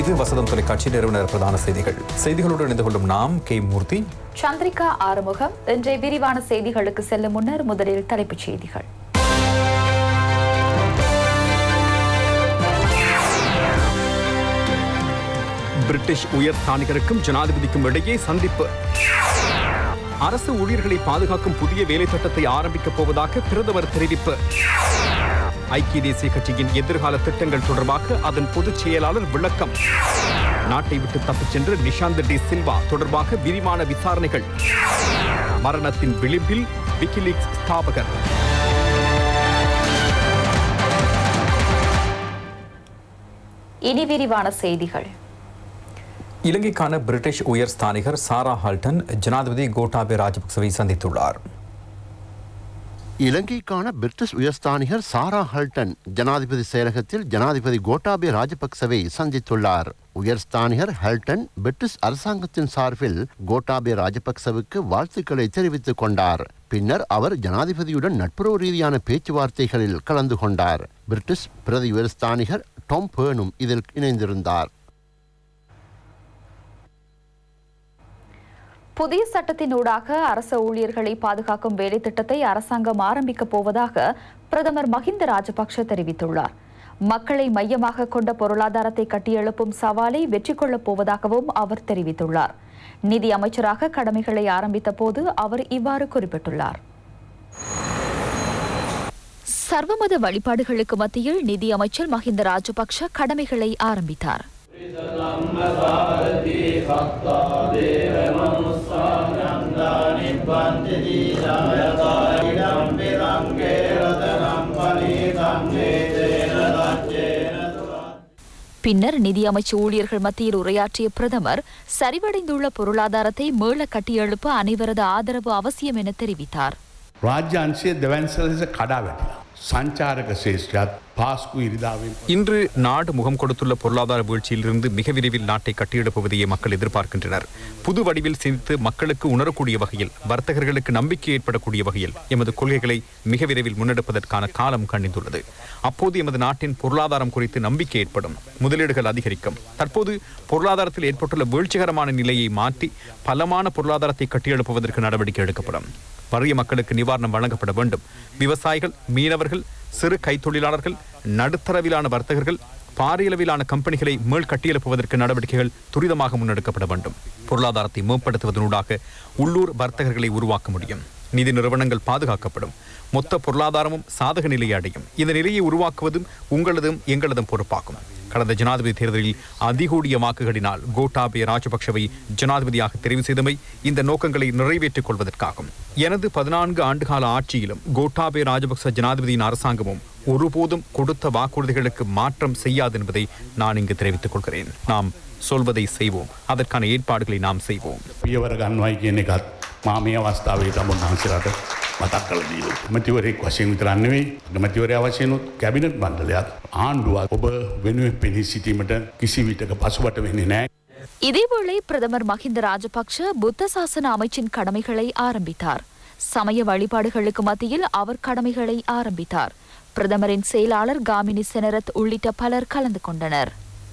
இது வசந்தம் தொலைக்காட்சி நிறுவனர் பிரதான செய்திகளோடு இணைந்து கொள்ளும் நாம் கே மூர்த்தி, சந்திரிகா ஆறுமுகம். இன்றைய விரிவான செய்திகளுக்கு செல்லும் முன்னர் முதலில் தலைப்புச் செய்திகள். பிரிட்டிஷ் உயர் ஸ்தானிகருக்கும் ஜனாதிபதிக்கும் இடையே சந்திப்பு. அரசு ஊழியர்களை பாதுகாக்கும் புதிய வேலை திட்டத்தை ஆரம்பிக்கப் போவதாக பிரதமர் தெரிவிப்பு. ஐக்கிய தேசிய கட்சியின் எதிர்கால திட்டங்கள் தொடர்பாக அதன் பொதுச் செயலாளர் விளக்கம். நாட்டை விட்டு தப்பிச் சென்ற நிஷாந்த் டி சில்வா தொடர்பாக விரிவான விசாரணைகள். மரணத்தின் விளிம்பில் விக்கிலீக்ஸ் ஸ்தாபகர். இனி விரிவான செய்திகள். இலங்கைக்கான பிரிட்டிஷ் உயர் ஸ்தானிகர் சாரா ஹால்டன் ஜனாதிபதி கோட்டாபய ராஜபக்சவை சந்தித்துள்ளார். இலங்கைக்கான பிரிட்டிஷ் உயர்ஸ்தானிகர் சாரா ஹால்டன் ஜனாதிபதி செயலகத்தில் ஜனாதிபதி கோட்டாபய ராஜபக்சவை சந்தித்துள்ளார். உயர்ஸ்தானிகர் ஹால்டன் பிரிட்டிஷ் அரசாங்கத்தின் சார்பில் கோட்டாபய ராஜபக்சவுக்கு வாழ்த்துக்களை தெரிவித்துக் கொண்டார். பின்னர் அவர் ஜனாதிபதியுடன் நட்புறவு ரீதியான பேச்சுவார்த்தைகளில் கலந்து கொண்டார். பிரிட்டிஷ் பிரதி உயர்ஸ்தானிகர் டாம் பேர்னும் இதில் இணைந்திருந்தார். புதிய சட்டத்தினூடாக அரச ஊழியர்களை பாதுகாக்கும் வேலை திட்டத்தை அரசாங்கம் ஆரம்பிக்கப் போவதாக பிரதமர் மஹிந்த ராஜபக்ஷ தெரிவித்துள்ளார். மக்களை மையமாக கொண்ட பொருளாதாரத்தை கட்டியெழுப்பும் சவாலை வெற்றி கொள்ளப் போவதாகவும் அவர் தெரிவித்துள்ளார். நிதி அமைச்சராக கடமைகளை ஆரம்பித்த போது அவர் இவ்வாறு குறிப்பிட்டுள்ளார். சர்வமத வழிபாடுகளுக்கு மத்தியில் நிதி அமைச்சர் மஹிந்த ராஜபக்ஷ கடமைகளை ஆரம்பித்தார். பின்னர் நிதியமைச்சு ஊழியர்கள் மத்தியில் உரையாற்றிய பிரதமர் சரிவடைந்துள்ள பொருளாதாரத்தை மீள கட்டியெழுப்ப அனைவரது ஆதரவு அவசியம் என தெரிவித்தார். இன்று நாடு முகம் கொடுத்துள்ள பொருளாதார வீழ்ச்சியிலிருந்து மிக விரைவில் நாட்டை கட்டியெழுப்புவதையே மக்கள் எதிர்பார்க்கின்றனர். புது வடிவில் சிந்தித்து மக்களுக்கு உணரக்கூடிய வகையில், வர்த்தகர்களுக்கு நம்பிக்கை ஏற்படக்கூடிய வகையில் எமது கொள்கைகளை மிக விரைவில் முன்னெடுப்பதற்கான காலம் கணிந்துள்ளது. அப்போது எமது நாட்டின் பொருளாதாரம் குறித்து நம்பிக்கை ஏற்படும், முதலீடுகள் அதிகரிக்கும். தற்போது பொருளாதாரத்தில் ஏற்பட்டுள்ள வீழ்ச்சிகரமான நிலையை மாற்றி பலமான பொருளாதாரத்தை கட்டியெழுப்புவதற்கு நடவடிக்கை எடுக்கப்படும். வறிய மக்களுக்கு நிவாரணம் வழங்கப்பட வேண்டும். விவசாயிகள், மீனவர்கள், சிறு கைத்தொழிலாளர்கள், நடுத்தரவிலான வர்த்தகர்கள், பாரியளவிலான கம்பெனிகளை மேல் கட்டியெழுப்புவதற்கு நடவடிக்கைகள் துரிதமாக முன்னெடுக்கப்பட வேண்டும். பொருளாதாரத்தை மேம்படுத்துவதனூடாக உள்ளூர் வர்த்தகர்களை உருவாக்க முடியும். நிதி நிறுவனங்கள் பாதுகாக்கப்படும். மொத்த பொருளாதாரமும் சாதக நிலையை அடையும். இந்த நிலையை உருவாக்குவதும் உங்களதும் எங்களதும் பொறுப்பாகும். கடந்த ஜனாதிபதி தேர்தலில் அதிகூடிய வாக்குகளினால் கோட்டாபய ராஜபக்சவை ஜனாதிபதியாக தெரிவு செய்தமை இந்த நோக்கங்களை நிறைவேற்றிக் கொள்வதற்காகும். எனது 14 ஆண்டுகால ஆட்சியிலும் கோட்டாபய ராஜபக்ச ஜனாதிபதியின் அரசாங்கமும் ஒருபோதும் கொடுத்த வாக்குறுதிகளுக்கு மாற்றம் செய்யாது என்பதை நான் இங்கு தெரிவித்துக் கொள்கிறேன். நாம் சொல்வதை செய்வோம். அதற்கான ஏற்பாடுகளை நாம் செய்வோம். මාමේ අවස්ථාවේ තමුන් වහන්සේලාට මතක් කරලා දීලා මැතිවරයෙක් වශයෙන් විතරක් නෙවෙයි මැතිවරයා වශයෙන් කැබිනට් මණ්ඩලයත් ආණ්ඩුවත් ඔබ වෙනුවෙන් පෙනී සිටීමට කිසි විටක පසුබට වෙන්නේ නැහැ. இதேவேளை பிரதமர் மஹிந்த ராஜபக்ஷ புத்த சாசன அமைச்சின் கடமைகளை ஆரம்பித்தார். சமய வழிபாடுகளுக்கு மத்தியில் அவர் கடமைகளை ஆரம்பித்தார். பிரதமரின் செயலாளர் காமினி செனரத் உள்ளிட்ட பலர் கலந்து கொண்டனர்.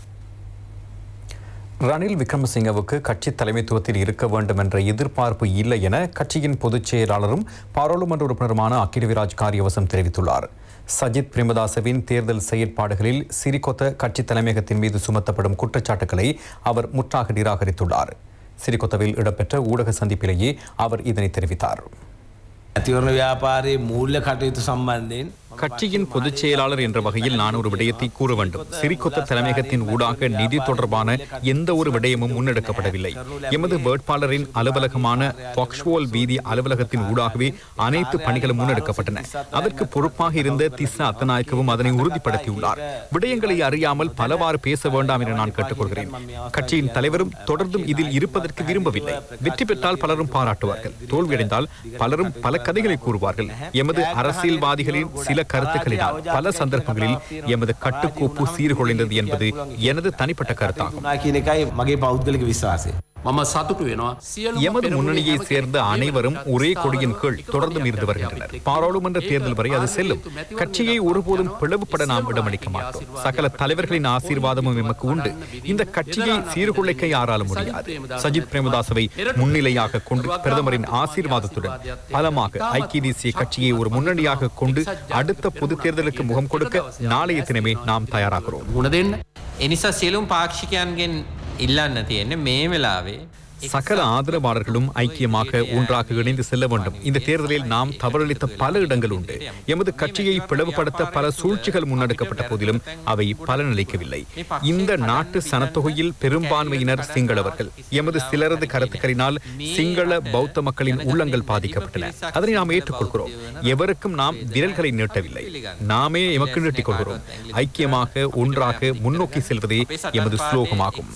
ரணில் விக்ரமசிங்கவுக்கு கட்சி தலைமைத்துவத்தில் இருக்க வேண்டும் என்ற எதிர்பார்ப்பு இல்லை என கட்சியின் பொதுச் செயலாளரும் பாராளுமன்ற உறுப்பினருமான அகிலவிராஜ் காரியவசம் தெரிவித்துள்ளார். சஜித் பிரேமதாசவின் தேர்தல் செயற்பாடுகளில் சிறிகொத்த கட்சி தலைமையகத்தின் மீது சுமத்தப்படும் குற்றச்சாட்டுகளை அவர் முற்றாக நிராகரித்துள்ளார். சிறிகொத்தவில் இடம்பெற்ற ஊடக சந்திப்பிலேயே அவர் இதனை தெரிவித்தார். கட்சியின் பொதுச் செயலாளர் என்ற வகையில் நான் ஒரு விடயத்தை கூற வேண்டும். சிறிகொத்த தலைமையகத்தின் ஊடாக நிதி தொடர்பான எந்த ஒரு விடயமும் முன்னெடுக்கப்படவில்லை. எமது வேட்பாளரின் அலுவலகமான பாக்ஸ்வோல் வீதி அலுவலகத்தின் ஊடாகவே அனைத்து பணிகளும் முன்னெடுக்கப்பட்டன. அதற்கு பொறுப்பாக இருந்த திஸ்ஸா அத்தநாயக்கவும் அதனை உறுதிப்படுத்தியுள்ளார். விடயங்களை அறியாமல் பலவாறு பேச வேண்டாம் என நான் கேட்டுக்கொள்கிறேன். கட்சியின் தலைவரும் தொடர்ந்தும் இதில் இருப்பதற்கு விரும்பவில்லை. வெற்றி பெற்றால் பலரும் பாராட்டுவார்கள், தோல்வியடைந்தால் பலரும் பல கதைகளை கூறுவார்கள். எமது அரசியல்வாதிகளின் சில கருத்துக்களினால் பல சந்தர்ப்பங்களில் எமது கட்டுக்கோப்பு சீர்குலைந்தது என்பது எனது தனிப்பட்ட கருத்தாகும். எமது முன்னணியை சேர்ந்த அனைவரும் ஒரே கொடியின் கீழ் தொடர்ந்து இருந்து வருகின்றனர். பாராளுமன்ற தேர்தல் வரை அது செல்லும். கட்சியை ஒருபோதும் பிளவுபட நாம் இடமளிக்க மாட்டோம். சகல தலைவர்களின் ஆசீர்வாதமும் எமக்கு உண்டு. இந்த கட்சியை சீர்குலைக்க யாராலும் முடியாது. சஜித் பிரேமதாசவை முன்னிலையாக கொண்டு பிரதமரின் ஆசீர்வாதத்துடன் பலமாக ஐக்கிய தேசிய கட்சியை ஒரு முன்னணியாக கொண்டு அடுத்த பொது தேர்தலுக்கு முகம் கொடுக்க நாளைய தினமே நாம் தயாராகிறோம். එනිසා සියලුම පාක්ෂිකයන්ගෙන් ඉල්ලන්න තියෙන්නේ මේ වෙලාවේ சகல ஆதரவாளர்களும் ஐக்கியமாக ஒன்றாக இணைந்து செல்ல வேண்டும். இந்த தேர்தலில் நாம் தவறளித்த பல இடங்கள் உண்டு. எமது கட்சியை பிளவுபடுத்த பல சூழ்ச்சிகள் முன்னெடுக்கப்பட்ட போதிலும் அவை பலனளிக்கவில்லை. இந்த நாட்டு சனத்தொகையில் பெரும்பான்மையினர் சிங்களவர்கள். எமது சிலரது கருத்துக்களினால் சிங்கள பௌத்த மக்களின் உள்ளங்கள் பாதிக்கப்பட்டன. அதனை நாம் ஏற்றுக்கொள்கிறோம். எவருக்கும் நாம் விரல்களை நீட்டவில்லை. நாமே எமக்கு நீட்டிக் கொள்கிறோம். ஐக்கியமாக ஒன்றாக முன்னோக்கி செல்வதே எமது ஸ்லோகமாகும்.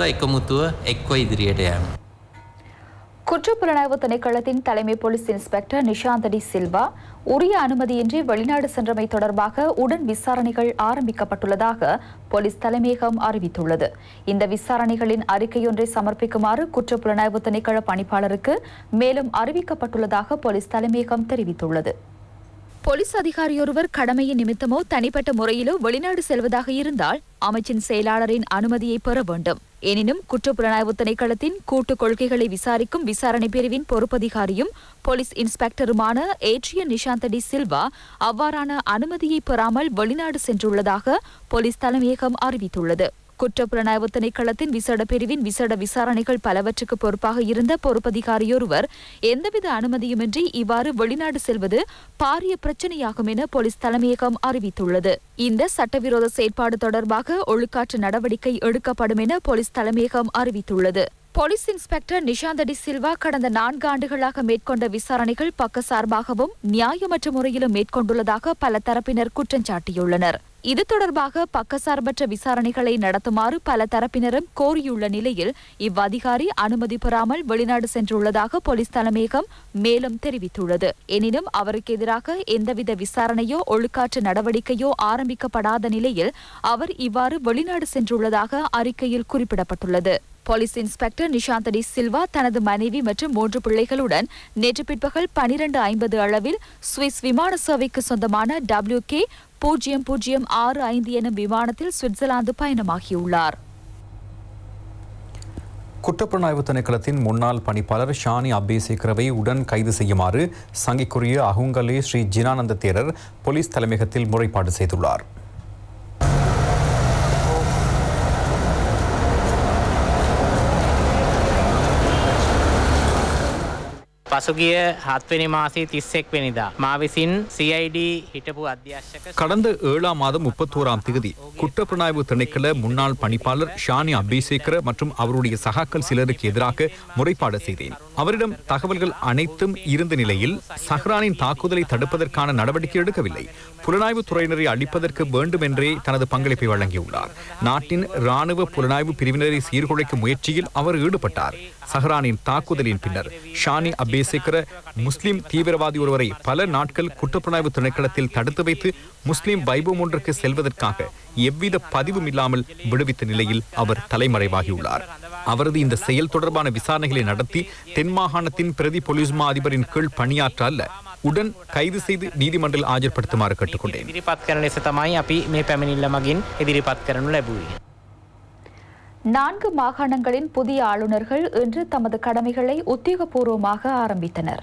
குற்றப்புலனாய்வு திணைக்களத்தின் தலைமை போலீஸ் இன்ஸ்பெக்டர் நிஷாந்த் டி சில்வா உரிய அனுமதியின்றி வெளிநாடு சென்றமை தொடர்பாக உடன் விசாரணைகள் ஆரம்பிக்கப்பட்டுள்ளதாக போலீஸ் தலைமையகம் அறிவித்துள்ளது. இந்த விசாரணைகளின் அறிக்கையொன்றை சமர்ப்பிக்குமாறு குற்றப்புலனாய்வு திணைக்கள பணிப்பாளருக்கு மேலும் அறிவிக்கப்பட்டுள்ளதாக போலீஸ் தலைமையகம் தெரிவித்துள்ளது. போலீஸ் அதிகாரியொருவர் கடமையின் நிமித்தமோ தனிப்பட்ட முறையிலோ வெளிநாடு செல்வதாக இருந்தால் அமைச்சின் செயலாளரின் அனுமதியை பெற வேண்டும். எனினும் குற்றப்புலனாய்வு திணைக்களத்தின் கூட்டுக் கொள்கைகளை விசாரிக்கும் விசாரணை பிரிவின் பொறுப்பதிகாரியும் போலீஸ் இன்ஸ்பெக்டருமான ஏட்ரியன் நிஷாந்த் டி சில்வா அவ்வாறான அனுமதியை பெறாமல் வெளிநாடு சென்றுள்ளதாக போலீஸ் தலைமையகம் அறிவித்துள்ளது. குற்றப்புலனாய்வு திணைக்களத்தின் விசேட பிரிவின் விசேட விசாரணைகள் பலவற்றுக்கு பொறுப்பாக இருந்த பொறுப்பதிகாரியொருவர் எந்தவித அனுமதியுமின்றி இவ்வாறு வெளிநாடு செல்வது பாரிய பிரச்சனையாகும் என போலீஸ் தலைமையகம் அறிவித்துள்ளது. இந்த சட்டவிரோத செயற்பாடு தொடர்பாக ஒழுக்காற்று நடவடிக்கை எடுக்கப்படும் என போலீஸ் தலைமையகம் அறிவித்துள்ளது. போலீஸ் இன்ஸ்பெக்டர் நிஷாந்த் டி சில்வா கடந்த 4 ஆண்டுகளாக மேற்கொண்ட விசாரணைகள் பக்கசார்பாகவும் நியாயமற்ற முறையிலும் மேற்கொண்டுள்ளதாக பல தரப்பினர் குற்றம் சாட்டியுள்ளனர். இது தொடர்பாக பக்கசார்பற்ற விசாரணைகளை நடத்துமாறு பல தரப்பினரும் கோரியுள்ள நிலையில் இவ்வதிகாரி அனுமதி பெறாமல் வெளிநாடு சென்றுள்ளதாக போலீஸ் தலைமையகம் மேலும் தெரிவித்துள்ளது. எனினும் அவருக்கு எதிராக எந்தவித விசாரணையோ ஒழுக்காற்று நடவடிக்கையோ ஆரம்பிக்கப்படாத நிலையில் அவர் இவ்வாறு வெளிநாடு சென்றுள்ளதாக அறிக்கையில் குறிப்பிடப்பட்டுள்ளது. போலீஸ் இன்ஸ்பெக்டர் நிஷாந்த் டி சில்வா தனது மனைவி மற்றும் 3 பிள்ளைகளுடன் நேற்று பிற்பகல் 12:50 அளவில் சுவிஸ் விமான சேவைக்கு சொந்தமான WK0065 எனும் விமானத்தில் சுவிட்சர்லாந்து பயணமாகியுள்ளார். குற்றப்புலனாய்வு திணைக்களத்தின் முன்னாள் பணிப்பாளர் ஷானி அபேசேகரவை உடன் கைது செய்யுமாறு சங்கிக்குரிய அகுங்கலே ஸ்ரீ ஜினானந்த தேரர் போலீஸ் தலைமையகத்தில் முறைப்பாடு செய்துள்ளார். පසුගිය 7 වෙනි මාසයේ 31 වෙනිදා මා විසින් CID හිටපු අධ්‍යක්ෂක கடந்த 7ஆம் மாதம் 31ஆம் தேதி குற்றப்புலனாய்வு திணைக்கள முன்னாள் பணிப்பாளர் ஷானி அபேசேகர மற்றும் அவருடைய சகாக்கள் சிலருக்கு எதிராக முறைப்பாடு செய்தேன். அவரிடம் தகவல்கள் அனைத்தும் இருந்த நிலையில் சஹ்ரானின் தாக்குதலை தடுப்பதற்கான நடவடிக்கை எடுக்கவில்லை. புலனாய்வு துறையினரை அழிப்பதற்கு வேண்டும் என்றே தனது பங்களிப்பை வழங்கியுள்ளார். நாட்டின் இராணுவ புலனாய்வு பிரிவினரை சீர்குலைக்கும் முயற்சியில் அவர் ஈடுபட்டார். சஹ்ரானின் தாக்குதலின் பின்னர் ஷானி அபேசேகர முஸ்லிம் தீவிரவாதி ஒருவரை பல நாட்கள் குற்றப்புலனாய்வு திணைக்களத்தில் தடுத்து வைத்து முஸ்லிம் வைபவம் ஒன்றுக்கு செல்வதற்காக எவ்வித பதிவும் இல்லாமல் விடுவித்த நிலையில் அவர் தலைமறைவாகியுள்ளார். அவரது இந்த செயல் தொடர்பான விசாரணைகளை நடத்தி தென் மாகாணத்தின் பிரதி போலீஸ் மா அதிபரின் கீழ் பணியாற்ற அல்ல, உடன் கைது செய்து நீதிமன்றில் ஆஜர்படுத்துமாறு கேட்டுக்கொண்டேன். ඉදිරිපත් කරන ලෙස තමයි අපි මේ පැමිණිල්ල මගින් ඉදිරිපත් කරනු ලැබුවේ. 4 மாகாணங்களின் புதிய ஆளுநர்கள் இன்று தமது கடமைகளை உத்தியோகபூர்வமாக ஆரம்பித்தனர்.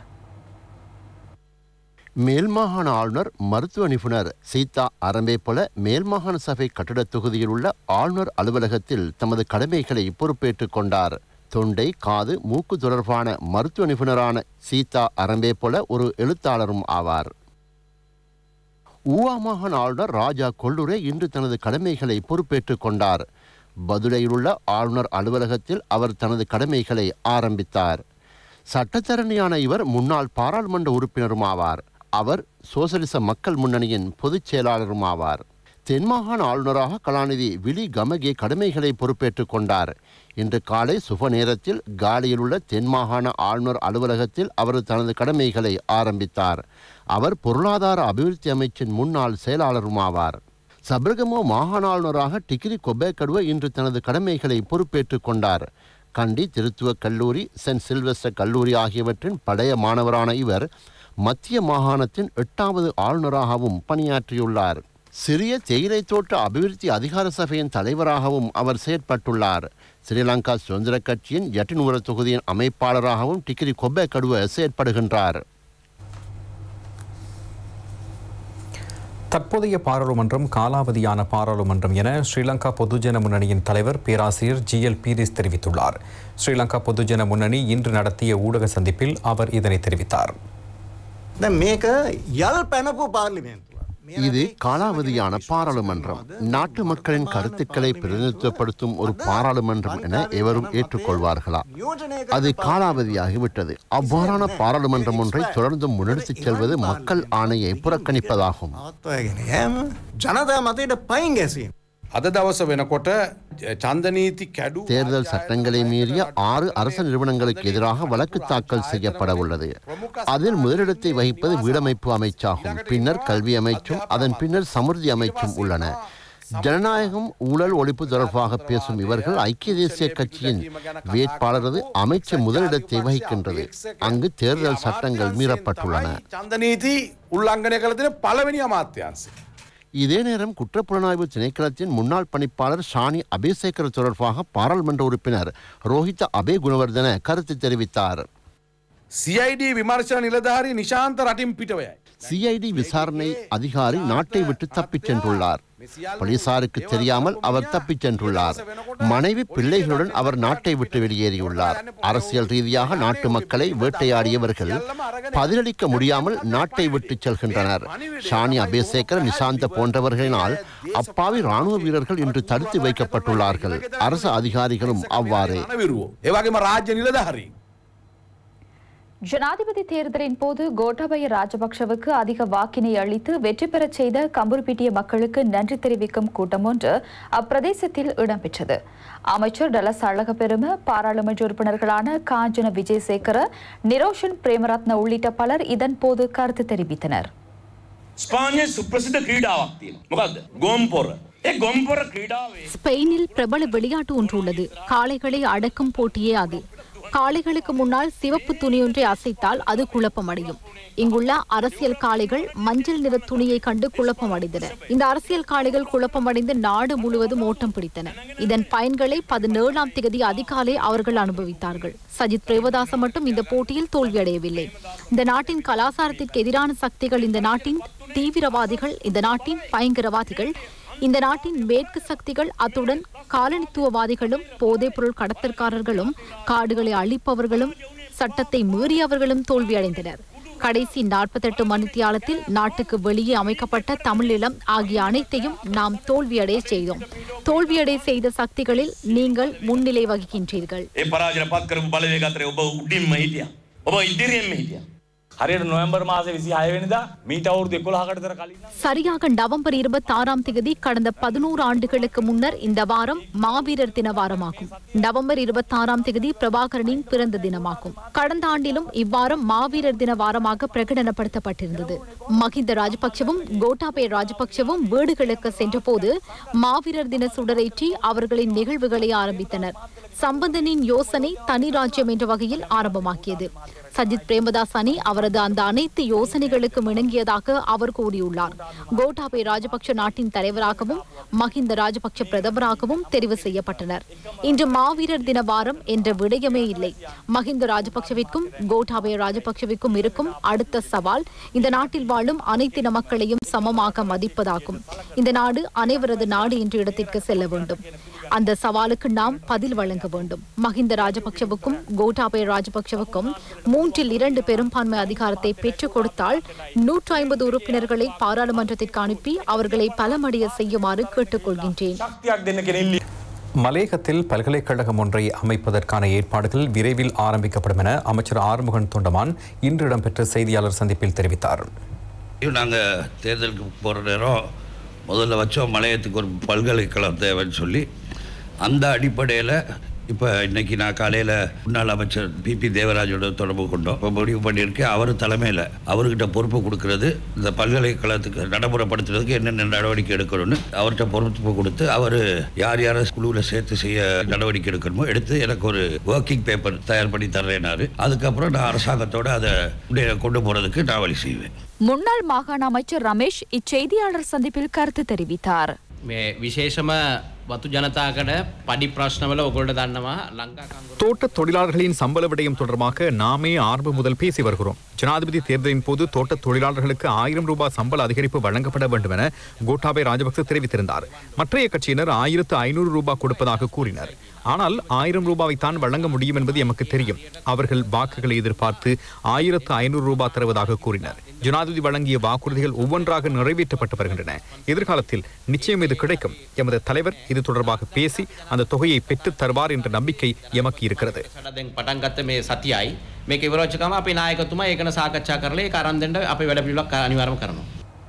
மேல் மாகாண ஆளுநர் மருத்துவ நிபுணர் சீதா அரம்பேபொல மேல் மாகாண சபை கட்டடத் தொகுதியில் உள்ள ஆளுநர் அலுவலகத்தில் தமது கடமைகளை பொறுப்பேற்றுக் கொண்டார். தொண்டை, காது, மூக்கு தொடர்பான மருத்துவ நிபுணரான சீதா அரம்பேபொல ஒரு எழுத்தாளரும் ஆவார். ஊவா மாகாண ஆளுநர் ராஜா கொல்லுரே இன்று தனது கடமைகளை பொறுப்பேற்றுக் கொண்டார். பதுளையில் உள்ள ஆளுநர் அலுவலகத்தில் அவர் தனது கடமைகளை ஆரம்பித்தார். சட்டத்தரணியான இவர் முன்னாள் பாராளுமன்ற உறுப்பினரும் ஆவார். அவர் சோசலிச மக்கள் முன்னணியின் பொதுச் செயலாளரும் ஆவார். தென்மாகாண ஆளுநராக கலாநிதி விலி கமகே கடமைகளை பொறுப்பேற்றுக் கொண்டார். இன்று காலை சுப நேரத்தில் காலியில் உள்ள தென்மாகாண ஆளுநர் அலுவலகத்தில் அவர் தனது கடமைகளை ஆரம்பித்தார். அவர் பொருளாதார அபிவிருத்தி அமைச்சின் முன்னாள் செயலாளரும் ஆவார். சபரகமோ மாகாண ஆளுநராக டிகிரி கொபேகடுவ இன்று தனது கடமைகளை பொறுப்பேற்றுக் கொண்டார். கண்டி திருத்துவ கல்லூரி, சென்ட் சில்வஸ்டர் கல்லூரி ஆகியவற்றின் பழைய மாணவரான இவர் மத்திய மாகாணத்தின் 8வது ஆளுநராகவும் பணியாற்றியுள்ளார். சிறிய தேயிலை தோட்ட அபிவிருத்தி அதிகார சபையின் தலைவராகவும் அவர் செயற்பட்டுள்ளார். ஸ்ரீலங்கா சுதந்திர கட்சியின் யட்டினுவர தொகுதியின் அமைப்பாளராகவும் டிகிரி கொப்பேகடுவ செயற்படுகின்றார். தற்போதைய பாராளுமன்றம் காலாவதியான பாராளுமன்றம் என ஸ்ரீலங்கா பொதுஜன முன்னணியின் தலைவர் பேராசிரியர் GL பீரிஸ் தெரிவித்துள்ளார். ஸ்ரீலங்கா பொதுஜன முன்னணி இன்று நடத்திய ஊடக சந்திப்பில் அவர் இதனை தெரிவித்தார். இது காலாவதியான பாராளுமன்றம். நாட்டு மக்களின் கருத்துக்களை பிரதிநிதித்துவப்படுத்தும் ஒரு பாராளுமன்றம் என எவரும் ஏற்றுக்கொள்வார்களா? அது காலாவதியாகிவிட்டது. அவ்வாறான பாராளுமன்றம் ஒன்றை தொடர்ந்து முன்னெடுத்துச் செல்வது மக்கள் ஆணையை புறக்கணிப்பதாகும். தேர்தல் சட்டங்களை மீறிய 6 அரசு நிறுவனங்களுக்கு எதிராக வழக்கு தாக்கல் செய்யப்பட உள்ளது. அதில் முதலிடத்தை வகிப்பது வீடமைப்பு அமைச்சாகும். பின்னர் கல்வி அமைச்சும் அதன் பின்னர் சமுர்த்தி அமைச்சும் உள்ளன. ஜனநாயகம், ஊழல் ஒழிப்பு தொடர்பாக பேசும் இவர்கள் ஐக்கிய தேசிய கட்சியின் வேட்பாளரது அமைச்சர் முதலிடத்தை வகிக்கின்றது. அங்கு தேர்தல் சட்டங்கள் மீறப்பட்டுள்ளன. இதே நேரம் குற்றப்புலனாய்வு திணைக்களத்தின் முன்னாள் பணிப்பாளர் ஷானி அபேசேகர் தொடர்பாக பாராளுமன்ற உறுப்பினர் ரோஹித அபே குணவர்தன கருத்து தெரிவித்தார். சிஐடி விசாரணை அதிகாரி நாட்டை விட்டு தப்பிச் சென்றுள்ளார். போலீசாருக்கு தெரியாமல் அவர் தப்பிச் சென்றுள்ளார். மனைவி பிள்ளைகளுடன் அவர் நாட்டை விட்டு வெளியேறியுள்ளார். அரசியல் ரீதியாக நாட்டு மக்களை வேட்டையாடியவர்கள் பதிலளிக்க முடியாமல் நாட்டை விட்டு செல்கின்றனர். ஷானி அபேசேகர், நிசாந்த போன்றவர்களினால் அப்பாவி ராணுவ வீரர்கள் இன்று தடுத்து வைக்கப்பட்டுள்ளார்கள். அரசு அதிகாரிகளும் அவ்வாறே. ஜனாதிபதி தேர்தலின் போது கோட்டாபய ராஜபக்ஷவுக்கு அதிக வாக்கினை அளித்து வெற்றி பெறச் செய்த கம்புருப்பிட்டிய மக்களுக்கு நன்றி தெரிவிக்கும் கூட்டம் ஒன்று அப்பிரதேசத்தில் இடம்பெற்றது. அமைச்சர் டலஸ் அழகப்பெரும, பாராளுமன்ற உறுப்பினர்களான காஞ்சன விஜயசேகர, நிரோஷன் பிரேமரத்ன உள்ளிட்ட பலர் இதன் போது கருத்து தெரிவித்தனர். ஸ்பெயினில் பிரபல விளையாட்டு ஒன்று உள்ளது. காளைகளை அடக்கும் போட்டியே அது. காளைகளுக்கு முன்னால் சிவப்பு துணியொன்றை அசைத்தால் அது குழப்பமடையும். இங்குள்ள அரசியல் காளைகள் மஞ்சள் நிற துணியை கண்டு குழப்பமடைந்தன. இந்த அரசியல் காளைகள் குழப்பமடைந்து நாடு முழுவதும் ஓட்டம் பிடித்தன. இதன் பயன்களை 17ஆம் தேதி அதிகாலை அவர்கள் அனுபவித்தார்கள். சஜித் பிரேமதாச மட்டும் இந்த போட்டியில் தோல்வியடையவில்லை. இந்த நாட்டின் கலாச்சாரத்திற்கு எதிரான சக்திகள், இந்த நாட்டின் தீவிரவாதிகள், இந்த நாட்டின் பயங்கரவாதிகள், இந்த நாட்டின் மேற்கு சக்திகள், அத்துடன் காலனித்துவவாதிகளும், போதைப் பொருள் கடத்தற்காரர்களும், காடுகளை அழிப்பவர்களும், சட்டத்தை மீறியவர்களும் தோல்வியடைந்தனர். கடைசி 48 மணித்தியாலத்தில் நாட்டுக்கு வெளியே அமைக்கப்பட்ட தமிழீழம் ஆகிய அனைத்தையும் நாம் தோல்வியடைய செய்தோம். தோல்வியடை செய்த சக்திகளில் நீங்கள் முன்னிலை வகிக்கின்றீர்கள். சரியாக நவம்பர் 26ஆம் தேதி கடந்த 11 ஆண்டுகளுக்கு முன்னர் இந்த வாரம் மாவீரர் தின வாரமாகும். நவம்பர் 26ஆம் தேதி பிரபாகரனின் பிறந்த தினமாகும். கடந்த ஆண்டிலும் இவ்வாரம் மாவீரர் தின வாரமாக பிரகடனப்படுத்தப்பட்டிருந்தது. மஹிந்த ராஜபக்சவும் கோட்டாபய ராஜபக்சவும் வீடுகளுக்கு சென்றபோது மாவீரர் தின சுடரேற்றி அவர்களின் நிகழ்வுகளை ஆரம்பித்தனர். சம்பந்தனின் யோசனை தனி ராஜ்யம் என்ற வகையில் ஆரம்பமாக்கியது. சஜித் பிரேமதாஸ் அணி அவரது அந்த அனைத்து யோசனைகளுக்கும் இணங்கியதாக அவர் கூறியுள்ளார். கோட்டாபய ராஜபக்ஷ நாட்டின் தலைவராகவும் மஹிந்த ராஜபக்ஷ பிரதமராகவும் தெரிவு செய்யப்பட்டனர். இன்று மாவீரர் தின வாரம் என்ற விடயமே இல்லை. மஹிந்த ராஜபக்ஷவிற்கும் கோட்டாபய ராஜபக்ஷவிற்கும் இருக்கும் அடுத்த சவால் இந்த நாட்டில் வாழும் அனைத்தின மக்களையும் சமமாக மதிப்பதாகும். இந்த நாடு அனைவரது நாடு என்ற இடத்திற்கு செல்ல வேண்டும். அந்த சவாலுக்கு நாம் பதில் வழங்க வேண்டும். மஹிந்த ராஜபக்ஷவுக்கும் கோட்டாபய ராஜபக்ஷவுக்கும் 3/2 பெரும்பான்மை அதிகாரத்தை பெற்றுக் கொடுத்தால் 150 உறுப்பினர்களை பாராளுமன்றத்திற்கு அனுப்பி அவர்களை பலமடைய செய்யுமாறு கேட்டுக்கொள்கின்றேன். மலேகத்தில் பல்கலைக்கழகம் ஒன்றை அமைப்பதற்கான ஏற்பாடுகள் விரைவில் ஆரம்பிக்கப்படும் என அமைச்சர் ஆறுமுகன் தொண்டமான் இன்று இடம்பெற்ற செய்தியாளர் சந்திப்பில் தெரிவித்தார். நாங்கள் தேர்தலுக்கு போகிற நேரம் முதல்ல வச்சோம் மலையத்துக்கு ஒரு பல்கலைக்கழகம் தேவைன்னு சொல்லி, அந்த அடிப்படையில் இப்போ இன்னைக்கு நான் காலையில் முன்னாள் அமைச்சர் பிபி தேவராஜோட தொடர்பு கொண்டோம். இப்போ முடிவு பண்ணியிருக்கேன், அவர் தலைமையில் அவர்கிட்ட பொறுப்பு கொடுக்கறது, இந்த பல்கலைக்கழகத்துக்கு நடைமுறைப்படுத்துறதுக்கு என்னென்ன நடவடிக்கை எடுக்கணும்னு அவர்கிட்ட பொறுப்பு கொடுத்து அவர் யார் யாரை குழுவில் சேர்த்து செய்ய நடவடிக்கை எடுக்கணுமோ எடுத்து எனக்கு ஒரு ஒர்க்கிங் பேப்பர் தயார் பண்ணி தர்றேனாரு. அதுக்கப்புறம் நான் அரசாங்கத்தோடு அதை கொண்டு போகிறதுக்கு நான் வழி செய்வேன். முன்னாள் மாகாண அமைச்சர் ரமேஷ் இச்செய்தியாளர் சந்திப்பில் கருத்து தெரிவித்தார். විශේෂම වතු ජනතාකට පඩි ප්‍රශ්නවල ඔගොල්ලෝ දන්නවා ලංකා කංගුරු தோட்ட தொழிலாளர்களின் சம்பள விடயம் தொடர்பாக நாமே ஆரம்பம் முதல் பேசி வருகிறோம். ஜனாதிபதி தேர்தலின் போது தோட்ட தொழிலாளர்களுக்கு 1000 ரூபாய் சம்பள அதிகரிப்பு வழங்கப்பட வேண்டும் என கோட்டாபய ராஜபக்ச தெரிவித்திருந்தார். மற்றைய கட்சியினர் 1500 ரூபாய் கொடுப்பதாக கூறினர். ஆனால் 1000 ரூபாவை தான் வழங்க முடியும் என்பது எமக்கு தெரியும். அவர்கள் வாக்குகளை எதிர்பார்த்து 1500 ரூபாய் தருவதாக கூறினர். ஜனாதிபதி வழங்கிய வாக்குறுதிகள் ஒவ்வொன்றாக நிறைவேற்றப்பட்டு வருகின்றன. எதிர்காலத்தில் நிச்சயம் இது கிடைக்கும். எமது தலைவர் இது தொடர்பாக பேசி அந்த தொகையை பெற்றுத் தருவார் என்ற நம்பிக்கை எமக்கு இருக்கிறது. පටන් ගත්ත මේ සතියයි මේක ඉවරවච්චකම අපේ නායකතුමා ඒකන සාකච්ඡා කරලා ඒක අරන් දෙන්න අපේ වැඩ පිළිවෙලක් අනිවාර්යම කරනවා.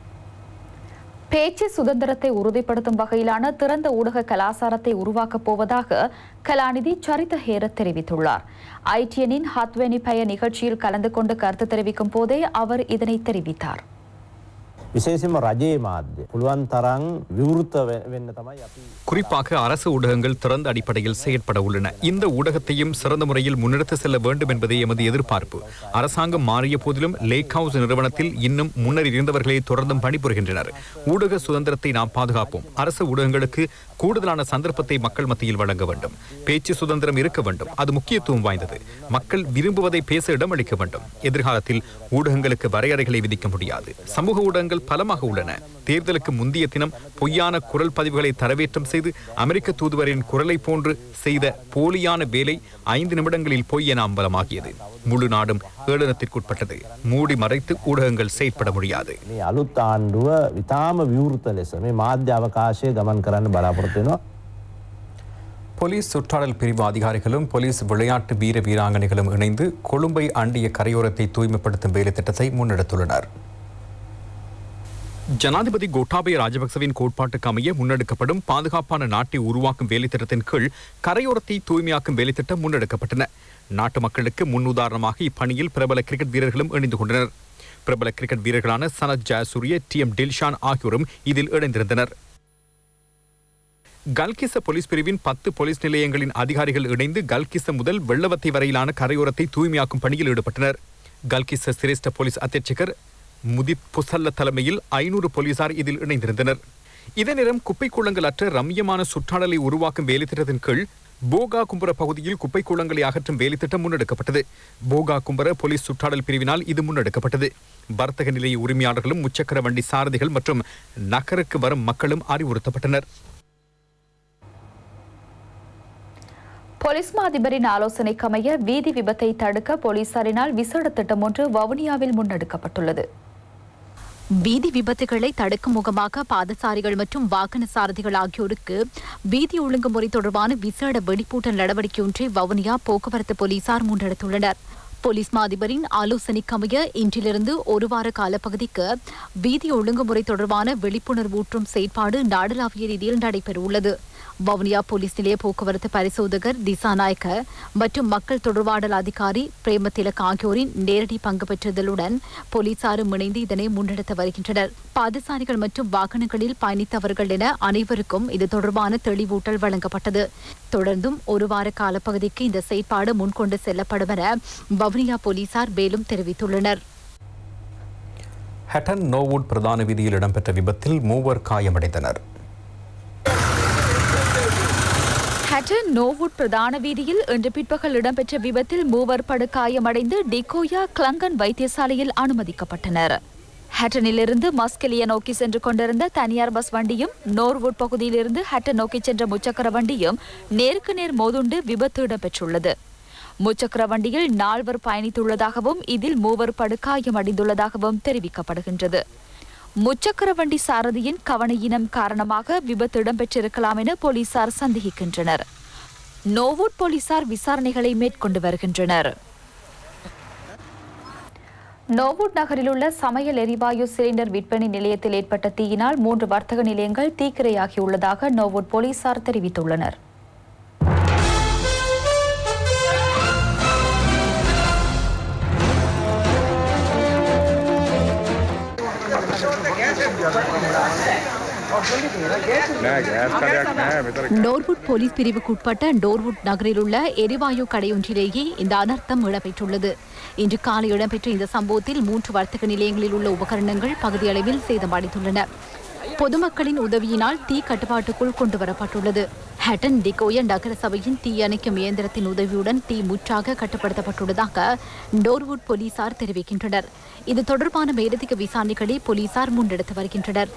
பேச்சு சுதந்திரத்தை உறுதிப்படுத்தும் வகையிலான திறந்த ஊடக கலாசாரத்தை உருவாக்கப் போவதாக கலாநிதி சரித ஹேர தெரிவித்துள்ளார். ITN-இன் ஹத்வெனி பய நிகழ்ச்சியில் கலந்து கொண்டு கருத்து தெரிவிக்கும் போதே அவர் இதனை தெரிவித்தார். විශේෂයෙන්ම රජයේ මාධ්‍ය පුළුවන් තරම් විවෘත වෙන්න තමයි අපි குறிப்பாக அரசு ஊடகங்கள் திறந்த அடிப்படையில் செயற்பட உள்ளன. இந்த ஊடகத்தையும் சிறந்த முறையில் முன்னெடுத்து செல்ல வேண்டும் என்பதே எமது எதிர்பார்ப்பு. அரசாங்கம் மாறிய போதிலும் லேக் ஹவுஸ் நிறுவனத்தில் இன்னும் முன்னர் இருந்தவர்களே தொடர்ந்தும் பணிபுரிகின்றனர். ஊடக சுதந்திரத்தை நாம் பாதுகாப்போம். அரசு ஊடகங்களுக்கு கூடுதலான சந்தர்ப்பத்தை மக்கள் மத்தியில் வழங்க வேண்டும். பேச்சு சுதந்திரம் இருக்க வேண்டும். அது முக்கியத்துவம் வாய்ந்தது. மக்கள் விரும்புவதை பேச இடமளிக்க வேண்டும். எதிர்காலத்தில் ஊடகங்களுக்கு வரையறைகளை விதிக்க முடியாது. சமூக ஊடகங்கள் பலமாக உள்ளன. தேர்தலுக்கு முந்தைய தினம் பொய்யான குரல் பதிவுகளை தரவேற்றம் செய்து அமெரிக்க தூதுவரின் குரலை போன்று செய்த போலியான வேலை 5 நிமிடங்களில் பொய் என அம்பலமாகியது. முழு நாடும் ஏளனத்திற்குட்பட்டது. மூடி மறைத்து ஊடகங்கள் செயற்பட முடியாது. මේ අලුත් ආණ්ඩුව විතාම විවෘත ලෙස මේ මාධ්‍ය අවකාශය ගමන් කරන්න බලාපොරොත්තු වෙනවා. போலீஸ் சுற்றாடல் பிரிவு அதிகாரிகளும் போலீஸ் விளையாட்டு வீர வீராங்கனைகளும் இணைந்து கொழும்பை அண்டிய கரையோரத்தை தூய்மைப்படுத்தும் வேலை திட்டத்தை முன்னெடுத்துள்ளனர். ஜனாதிபதி கோட்டாபய ராஜபக்சவின் கோட்பாட்டுக்கு அமைய முன்னெடுக்கப்படும் பாதுகாப்பான நாட்டை உருவாக்கும் வேலை திட்டத்தின் கீழ் கரையோரத்தை தூய்மையாக்கும் வேலை திட்டம் முன்னெடுக்கப்பட்டன. நாட்டு மக்களுக்கு முன்னுதாரணமாக இப்பணியில் பிரபல கிரிக்கெட் வீரர்களும் இணைந்து கொண்டனர். பிரபல கிரிக்கெட் வீரர்களான சனத் ஜெயசூரிய, TM டில்ஷான் ஆகியோரும் இதில் இணைந்திருந்தனர். கல்கிச போலீஸ் பிரிவின் 10 போலீஸ் நிலையங்களின் அதிகாரிகள் இணைந்து கல்கிச முதல் வெள்ளவத்தை வரையிலான கரையோரத்தை தூய்மையாக்கும் பணியில் ஈடுபட்டனர். கல்கிச சிரேஷ்ட போலீஸ் அத்தியட்சகர் முதித் புசல்ல தலைமையில் 500 போலீசார் இதில் இணைந்திருந்தனர். இதே நேரம் குப்பை கூளங்கள் அற்ற ரம்யமான சுற்றாடலை உருவாக்கும் வேலைத்திட்டத்தின் கீழ் போகா கும்பர பகுதியில் குப்பை கூளங்களை அகற்றும் வேலைத்திட்டம் முன்னெடுக்கப்பட்டது. போகா கும்பர போலீஸ் சுற்றாடல் பிரிவினால் இது முன்னெடுக்கப்பட்டது. வர்த்தக நிலைய உரிமையாளர்களும் முச்சக்கர வண்டி சாரதிகள் மற்றும் நகருக்கு வரும் மக்களும் அறிவுறுத்தப்பட்டனர். போலீஸ் மாதிபரின் ஆலோசனைக்கமைய வீதி விபத்தை தடுக்க போலீசாரினால் விசேட திட்டம் ஒன்று வவுனியாவில் முன்னெடுக்கப்பட்டுள்ளது. வீதி விபத்துகளை தடுக்கும் முகமாக பாதசாரிகள் மற்றும் வாகன சாரதிகள் ஆகியோருக்கு வீதி ஒழுங்குமுறை தொடர்பான விசேட வெடிப்பூட்டல் நடவடிக்கை ஒன்றை வவுனியா போக்குவரத்து போலீசார் முன்னெடுத்துள்ளனர். போலீஸ் மாதிபரின் ஆலோசனைக்கமைய இன்றிலிருந்து ஒரு வார காலப்பகுதிக்கு வீதி ஒழுங்குமுறை தொடர்பான விழிப்புணர்வூட்டும் செயற்பாடு நாடளாவிய ரீதியில் நடைபெறவுள்ளது. வவுனியா போலீஸ் நிலைய போக்குவரத்து பரிசோதகர் திசாநாயக்க மற்றும் மக்கள் தொடர்பாடல் அதிகாரி பிரேமதிலக் ஆகியோரின் நேரடி பங்கு பெற்றதுடன் போலீசாரும் இணைந்து இதனை முன்னெடுத்து வருகின்றனர். பாதசாரிகள் மற்றும் வாகனங்களில் பயணித்தவர்கள் என அனைவருக்கும் இது தொடர்பான தெளிவூட்டல் வழங்கப்பட்டது. தொடர்ந்தும் ஒரு வார காலப்பகுதிக்கு இந்த செயற்பாடு முன்கொண்டு செல்லப்படும் என வவுனியா போலீசார் மேலும் தெரிவித்துள்ளனர். ஹட்டன் நோவுட் பிரதான வீதியில் இடம்பெற்ற விபத்தில் 3 காயமடைந்தனர். ஹட்டன் நோவுட் பிரதான வீதியில் இன்று பிற்பகல் இடம்பெற்ற விபத்தில் 3 படுகாயமடைந்து டிகோயா கிளங்கன் வைத்தியசாலையில் அனுமதிக்கப்பட்டனர். ஹட்டனிலிருந்து மஸ்கெலியா நோக்கி சென்று கொண்டிருந்த தனியார் பஸ் வண்டியும் நோர்வுட் பகுதியிலிருந்து ஹட்டன் நோக்கி சென்ற முச்சக்கர வண்டியும் நேருக்கு நேர் மோதுண்டு விபத்து இடம்பெற்றுள்ளது. முச்சக்கர வண்டியில் 4 பயணித்துள்ளதாகவும் இதில் 3 படுகாயமடைந்துள்ளதாகவும் தெரிவிக்கப்படுகின்றது. முச்சக்கர வண்டி சாரதியின் கவனயீனம் காரணமாக விபத்து இடம்பெற்றிருக்கலாம் என போலீசார் சந்தேகிக்கின்றனர். நோவுட் போலீசார் விசாரணைகளை மேற்கொண்டு வருகின்றனர். நோவுட் நகரில் உள்ள சமையல் எரிவாயு சிலிண்டர் விற்பனை நிலையத்தில் ஏற்பட்ட தீயினால் 3 வர்த்தக நிலையங்கள் தீக்கிரையாகியுள்ளதாக நோவுட் போலீசார் தெரிவித்துள்ளனர். நோர்வுட் போலீஸ் பிரிவுக்குட்பட்ட நோர்வுட் நகரில் உள்ள எரிவாயு கடையொன்றிலேயே இந்த அனர்த்தம் இடம்பெற்றுள்ளது. இன்று காலை இடம்பெற்ற இந்த சம்பவத்தில் 3 வர்த்தக நிலையங்களில் உள்ள உபகரணங்கள் பகுதியளவில் சேதமடைந்துள்ளன. பொதுமக்களின் உதவியினால் தீ கட்டுப்பாட்டுக்குள் கொண்டுவரப்பட்டுள்ளது. ஹட்டன் டிகோய நகர சபையின் தீ அணைக்கும் இயந்திரத்தின் உதவியுடன் தீ முற்றாக கட்டுப்படுத்தப்பட்டுள்ளதாக நோர்வுட் போலீசார் தெரிவிக்கின்றனர். இது தொடர்பான மேலதிக விசாரணைகளை போலீசார் முன்னெடுத்து வருகின்றனர்.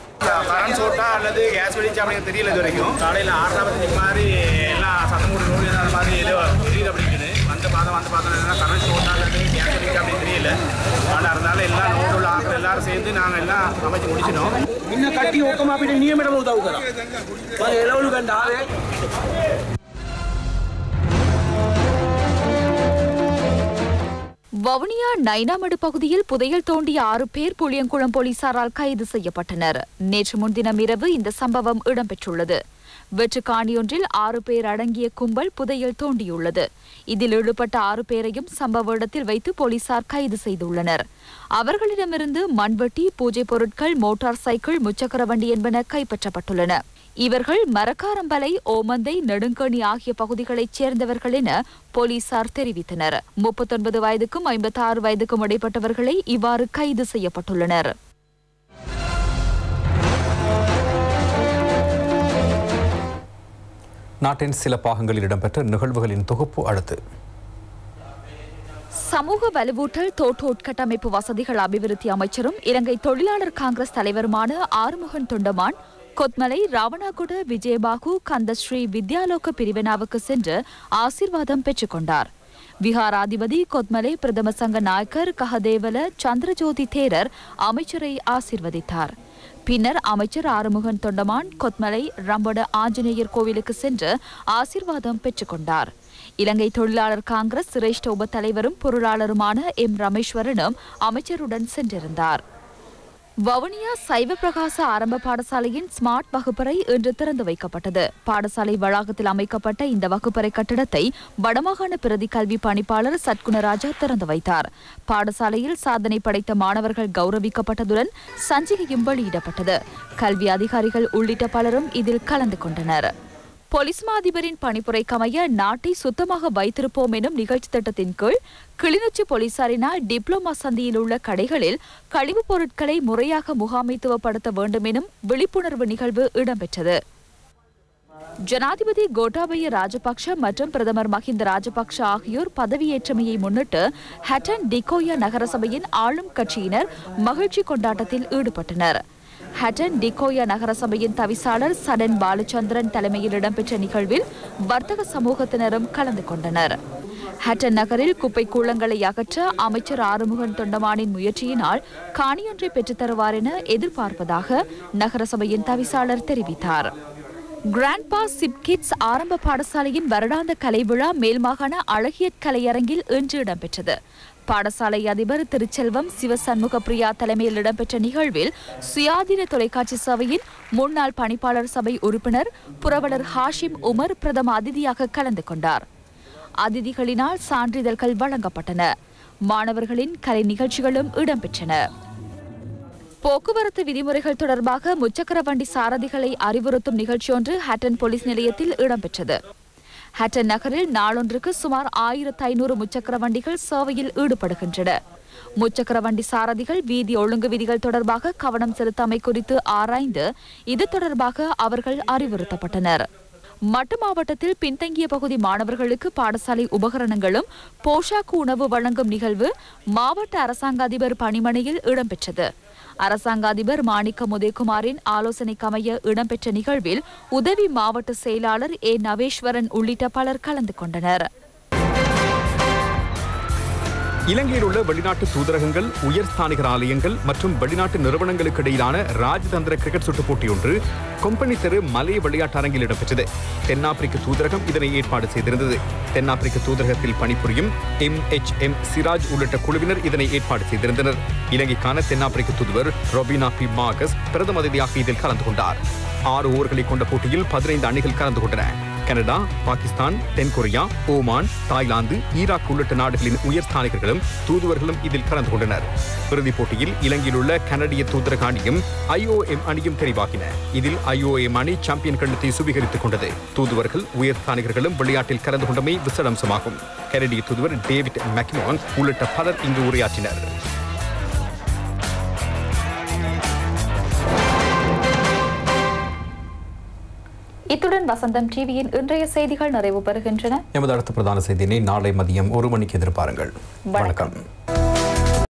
வவுனியா நைனாமடு பகுதியில் புதையல் தோண்டிய 6 பேர் புளியங்குளம் போலீசாரால் கைது செய்யப்பட்டனர். நேற்று முன்தினம் இரவு இந்த சம்பவம் இடம்பெற்றுள்ளது. வெற்றுக்காணியொன்றில் 6 பேர் அடங்கிய கும்பல் புதையல் தோண்டியுள்ளது. இதில் ஈடுபட்ட 6 பேரையும் சம்பவ இடத்தில் வைத்து போலீசார் கைது செய்துள்ளனர். அவர்களிடமிருந்து மண்வெட்டி, பூஜை பொருட்கள், மோட்டார் சைக்கிள், முச்சக்கர வண்டி என்பன கைப்பற்றப்பட்டுள்ளன. இவர்கள் மரக்காரம்பலை, ஓமந்தை, நெடுங்கணி ஆகிய பகுதிகளைச் சேர்ந்தவர்கள் என போலீசார் தெரிவித்தனர். 39 வயதுக்கும் 56 வயதுக்கும் இடைப்பட்டவர்களை இவ்வாறு கைது செய்யப்பட்டுள்ளனர். நாட்டின் சில பாகங்களில் இடம்பெற்ற நிகழ்வுகளின் தொகுப்பு அடுத்து. சமூக வலுவூட்டல், தோட்ட உட்கட்டமைப்பு வசதிகள் அபிவிருத்தி அமைச்சரும் இலங்கை தொழிலாளர் காங்கிரஸ் தலைவருமான ஆறுமுகன் தொண்டமான் கொத்மலை, ராவணாகுட, விஜயபாகு, கந்தஸ்ரீ வித்யாலோக பிரிவினாவுக்கு சென்று ஆசீர்வாதம் பெற்றுக் கொண்டார். விஹாராதிபதி கொத்மலை பிரதம சங்க நாயக்கர் கஹதேவல சந்திரஜோதி தேரர் அமைச்சரை ஆசீர்வதித்தார். பின்னர் அமைச்சர் ஆறுமுகன் தொண்டமான் கொத்மலை ரம்பட ஆஞ்சநேயர் கோவிலுக்கு சென்று ஆசீர்வாதம் பெற்றுக் கொண்டார். இலங்கை தொழிலாளர் காங்கிரஸ் சிரேஷ்ட உப தலைவரும் பொருளாளருமான எம் ரமேஸ்வரனும் அமைச்சருடன் சென்றிருந்தார். வவுனியா சைவ பிரகாச ஆரம்ப பாடசாலையின் ஸ்மார்ட் வகுப்பறை இன்று திறந்து வைக்கப்பட்டது. பாடசாலை வளாகத்தில் அமைக்கப்பட்ட இந்த வகுப்பறை கட்டிடத்தை வடமாகாண பிரதி கல்வி பணிப்பாளர் சத்குணராஜா திறந்து வைத்தார். பாடசாலையில் சாதனை படைத்த மாணவர்கள் கௌரவிக்கப்பட்டதுடன் சஞ்சிகையும் வெளியிடப்பட்டது. கல்வி அதிகாரிகள் உள்ளிட்ட பலரும் இதில் கலந்து கொண்டனர். போலீஸ் மாதிபரின் பணிப்புரைக்கமைய நாட்டை சுத்தமாக வைத்திருப்போம் எனும் நிகழ்ச்சி திட்டத்தின் கீழ் கிளிநொச்சி போலீசாரினால் டிப்ளோமா சந்தியில் உள்ள கடைகளில் கழிவுப் பொருட்களை முறையாக முகாமைத்துவப்படுத்த வேண்டும் எனும் விழிப்புணர்வு நிகழ்வு இடம்பெற்றது. ஜனாதிபதி கோட்டாபய ராஜபக்ஷ மற்றும் பிரதமர் மஹிந்த ராஜபக்ஷ ஆகியோர் பதவியேற்றமையை முன்னிட்டு ஹட்டன் டிகோயா நகரசபையின் ஆளும் கட்சியினர் மகிழ்ச்சி கொண்டாட்டத்தில் ஈடுபட்டனர். ஹட்டன் டிகோயா நகரசபையின் தவிசாளர் சடன் பாலச்சந்திரன் தலைமையில் இடம்பெற்ற நிகழ்வில் வர்த்தக சமூகத்தினரும் கலந்து கொண்டனர். ஹட்டன் நகரில் குப்பை கூளங்களை அகற்ற அமைச்சர் ஆறுமுகன் தொண்டமானின் முயற்சியினால் காணியொன்றை பெற்றுத் தருவார் என எதிர்பார்ப்பதாக நகரசபையின் தவிசாளர் தெரிவித்தார். கிராண்ட்பா சிப்கிட்ஸ் ஆரம்ப பாடசாலையின் வருடாந்த கலை விழா மேல்மாகாண அழகியற் கலையரங்கில் இன்று இடம்பெற்றது. பாடசாலை அதிபர் திருச்செல்வம் சிவசண்முக பிரியா தலைமையில் இடம்பெற்ற நிகழ்வில் சுயாதீன தொலைக்காட்சி சபையின் முன்னாள் பணிப்பாளர் சபை உறுப்பினர் புரவலர் ஹாஷிம் உமர் பிரதம அதிதியாக கலந்து கொண்டார். அதிதிகளினால் சான்றிதழ்கள் வழங்கப்பட்டன. மாணவர்களின் கலை நிகழ்ச்சிகளும் இடம்பெற்றன. போக்குவரத்து விதிமுறைகள் தொடர்பாக முச்சக்கர வண்டி சாரதிகளை அறிவுறுத்தும் நிகழ்ச்சியொன்று ஹட்டன் போலீஸ் நிலையத்தில் இடம்பெற்றது. ஹட்டன் நகரில் நாளொன்றுக்கு சுமார் 1500 முச்சக்கர வண்டிகள் சேவையில் ஈடுபடுகின்றன. முச்சக்கர வண்டி சாரதிகள் வீதி ஒழுங்கு விதிகள் தொடர்பாக கவனம் செலுத்தாமை குறித்து ஆராய்ந்து இது தொடர்பாக அவர்கள் அறிவுறுத்தப்பட்டனர். மட்டு மாவட்டத்தில் பின்தங்கிய பகுதி மாணவர்களுக்கு பாடசாலை உபகரணங்களும் போஷாக்கு உணவு வழங்கும் நிகழ்வு மாவட்ட அரசாங்க அதிபர் பணிமனையில் இடம்பெற்றது. அரசாங்க அதிபர் மாணிக்கம் உதயகுமாரின் ஆலோசனைக்கமைய இடம்பெற்ற நிகழ்வில் உதவி மாவட்ட செயலாளர் ஏ நவேஸ்வரன் உள்ளிட்ட பலர் கலந்து கொண்டனர். இலங்கையில் உள்ள வெளிநாட்டு தூதரகங்கள், உயர்ஸ்தானிகர் ஆலயங்கள் மற்றும் வெளிநாட்டு நிறுவனங்களுக்கு இடையிலான ராஜதந்திர கிரிக்கெட் சுற்றுப் போட்டியொன்று கொம்பனி தெரு மலை விளையாட்டு அரங்கில் இடம்பெற்றது. தென்னாப்பிரிக்க தூதரகம் இதனை ஏற்பாடு செய்திருந்தது. தென்னாப்பிரிக்க தூதரகத்தில் பணிபுரியும் MHM சிராஜ் உள்ளிட்ட குழுவினர் இதனை ஏற்பாடு செய்திருந்தனர். இலங்கைக்கான தென்னாப்பிரிக்க தூதுவர் ரொபினா பி மார்கஸ் பிரதம அதிதியாக இதில் கலந்து கொண்டார். 6 ஓவர்களை கொண்ட போட்டியில் 15 அணிகள் கலந்து கொண்டன. கனடா, பாகிஸ்தான், தென்கொரியா, ஓமான், தாய்லாந்து, ஈராக் உள்ளிட்ட நாடுகளின் உயர்ஸ்தானிகர்களும் தூதுவர்களும் இதில் கலந்து கொண்டனர். இறுதிப் போட்டியில் இலங்கையில் உள்ள கனடிய தூதரக அணியும் IOM அணியும் தெரிவாகின. இதில் IOM அணி சாம்பியன் கிண்ணத்தை சுவீகரித்துக் கொண்டது. தூதுவர்கள், உயர்ஸ்தானிகர்களும் விளையாட்டில் கலந்து கொண்டமை விசேடம்சமாகும். கனடிய தூதுவர் டேவிட் மெக்மோன் உள்ளிட்ட பலர் இங்கு உரையாற்றினர். இத்துடன் வசந்தம் டிவியின் இன்றைய செய்திகள் நிறைவு பெறுகின்றன. எமது அடுத்த பிரதான செய்தியினை நாளை மதியம் 1 மணிக்கு எதிர்பாருங்கள். வணக்கம்.